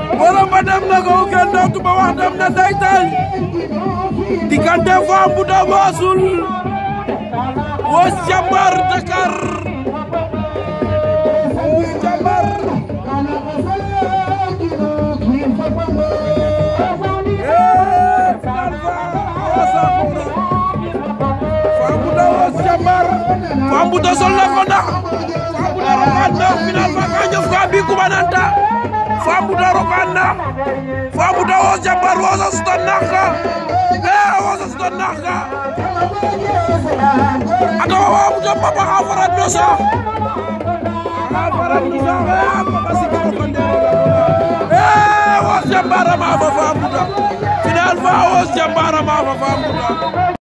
wala ba dem na ko kenn dootu ba wax dem na ndeytaan diggante Fambouda Bassoul Weuz Diambar Dakar Diambar Fambouda Weuz Diambar Fambouda sol na ko ndax Fambouda rokaan na final fa ka ñof ka bi kumananta Fambouda rokaan na Fambouda Weuz Diambar Weuz a sutan nax ka Weuz a sutan nax ka ata Fambouda papa xa farat no sax xa farat no sax papa sika rokonde Weuz Diambar a maafa Fambouda final fa Weuz Diambar a maafa Fambouda